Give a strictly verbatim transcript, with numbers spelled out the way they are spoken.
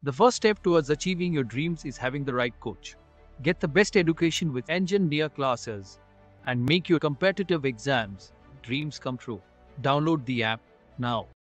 The first step towards achieving your dreams is having the right coach. Get the best education with ENGINE-NEER classes and make your competitive exams dreams come true. Download the app now.